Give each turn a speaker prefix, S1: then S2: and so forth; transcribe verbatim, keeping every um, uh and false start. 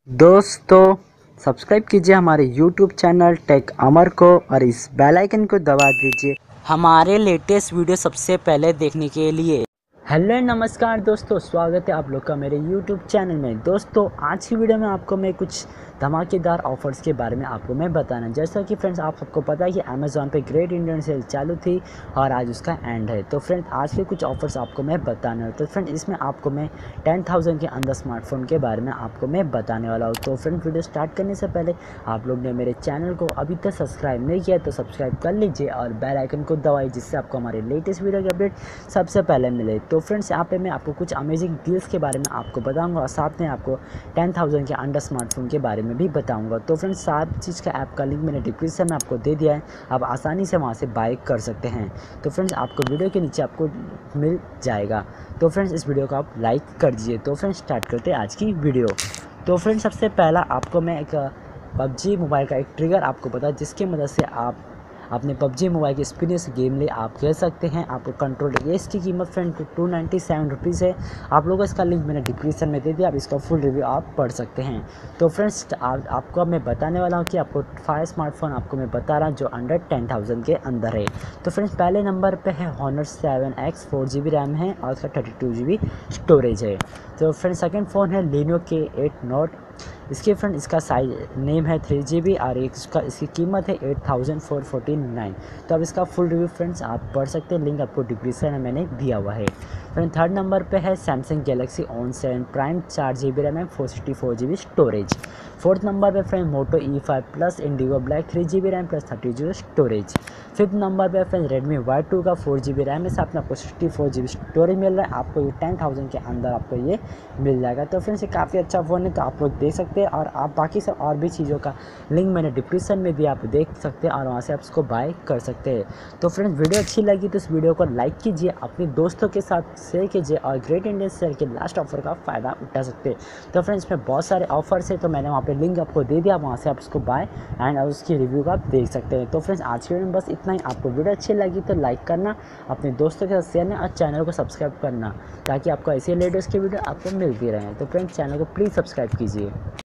S1: दोस्तों सब्सक्राइब कीजिए हमारे यूट्यूब चैनल टेक अमर को और इस बेल आइकन को दबा दीजिए हमारे लेटेस्ट वीडियो सबसे पहले देखने के लिए। हेलो नमस्कार दोस्तों, स्वागत है आप लोग का मेरे यूट्यूब चैनल में। दोस्तों आज की वीडियो में आपको मैं कुछ धमाकेदार ऑफर्स के बारे में आपको मैं बताना, जैसा कि फ्रेंड्स आप सबको पता है कि अमेज़ॉन पे ग्रेट इंडियन सेल चालू थी और आज उसका एंड है। तो फ्रेंड्स आज के कुछ ऑफर्स आपको मैं बताना है। तो फ्रेंड्स इसमें आपको मैं टेन थाउजेंड के अंदर स्मार्टफोन के बारे में आपको मैं बताने वाला हूँ। तो फ्रेंड्स वीडियो स्टार्ट करने से पहले आप लोग ने मेरे चैनल को अभी तक सब्सक्राइब नहीं किया तो सब्सक्राइब कर लीजिए और बेल आइकन को दबाइए, जिससे आपको हमारे लेटेस्ट वीडियो की अपडेट सबसे पहले मिले। तो फ्रेंड्स यहाँ पे मैं आपको कुछ अमेजिंग डील्स के बारे में आपको बताऊंगा और साथ में आपको टेन थाउजेंड के अंडर स्मार्टफोन के बारे में भी बताऊंगा। तो फ्रेंड्स सात चीज़ का ऐप का लिंक मैंने डिस्क्रिप्शन में आपको दे दिया है, आप आसानी से वहाँ से बाय कर सकते हैं। तो फ्रेंड्स आपको वीडियो के नीचे आपको मिल जाएगा। तो फ्रेंड्स इस वीडियो को आप लाइक कर दीजिए। तो फ्रेंड्स स्टार्ट करते हैं आज की वीडियो। तो फ्रेंड्स सबसे पहला आपको मैं एक पबजी मोबाइल का एक ट्रिगर आपको बता, जिसकी मदद से आप अपने पबजी मोबाइल की स्पिनियस गेम ले आप खेल सकते हैं। आपको कंट्रोल ये इसकी कीमत friend two ninety seven rupees है। आप लोगों को इसका लिंक मैंने डिस्क्रिप्शन में दे दिया, आप इसका फुल रिव्यू आप पढ़ सकते हैं। तो फ्रेंड्स आप, आपको अब मैं बताने वाला हूँ कि आपको फाइव स्मार्टफोन आपको मैं बता रहा हूँ जो अंडर टेन थाउजेंड के अंदर है। तो फ्रेंड्स पहले नंबर पे है Honor seven X, four G B RAM है और उसका thirty two G B storage है। तो फ्रेंड्स सेकेंड फ़ोन है लीनो के एट नोट। इसके फ्रेंड इसका साइज नेम है थ्री जी बी और एक इसका इसकी कीमत है eight thousand four forty nine. तो अब इसका फुल रिव्यू फ्रेंड्स आप पढ़ सकते हैं, लिंक आपको डिस्क्रिप्शन में मैंने दिया हुआ है। फ्रेंड थर्ड नंबर पे है Samsung Galaxy On seven Prime, चार जी बी रैम है, four sixty four G B storage. Fourth number पे friend Moto E five plus indigo black, three G B RAM plus thirty G B storage. Fifth number पे friend Redmi Y two का four G B RAM है, साथ में आपको sixty four G B storage मिल रहा है। आपको ये टेन थाउजेंड के अंदर आपको ये मिल जाएगा। तो फ्रेंड्स ये काफ़ी अच्छा फ़ोन है, तो आप लोग देख सकते हैं और आप बाकी सब और भी चीज़ों का लिंक मैंने डिस्क्रिप्शन में भी आप देख सकते हैं और वहाँ से आप इसको बाय कर सकते हैं। तो फ्रेंड्स वीडियो अच्छी लगी तो इस वीडियो को लाइक कीजिए, अपने दोस्तों के साथ शेयर कीजिए और ग्रेट इंडियन सेल के लास्ट ऑफर का फ़ायदा उठा सकते हैं। तो फ्रेंड्स इसमें बहुत सारे ऑफर्स है, तो मैंने वहाँ पे लिंक आपको दे दिया, वहाँ से आप उसको बाय एंड उसकी रिव्यू का आप देख सकते हैं। तो फ्रेंड्स आज के वीडियो में बस इतना ही। आपको वीडियो अच्छी लगी तो लाइक करना, अपने दोस्तों के साथ शेयर करना और चैनल को सब्सक्राइब करना, ताकि आपको ऐसे लेटेस्ट की वीडियो आपको मिलती रहे। तो फ्रेंड्स चैनल को प्लीज़ सब्सक्राइब कीजिए।